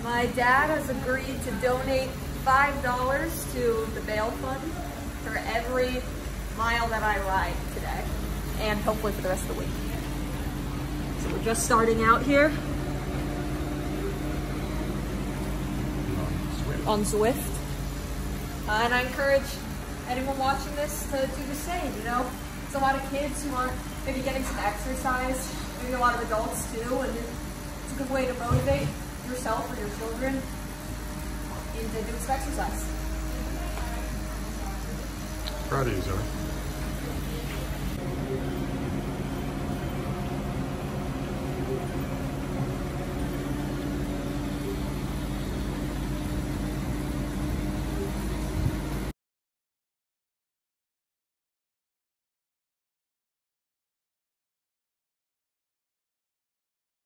My dad has agreed to donate $5 to the bail fund for every mile that I ride today, and hopefully for the rest of the week. So we're just starting out here on Zwift. And I encourage anyone watching this to do the same, you know? It's a lot of kids who aren't maybe getting some exercise, maybe a lot of adults too, and it's a good way to motivate yourself or your children into doing some exercise. Proud of you, Zoey.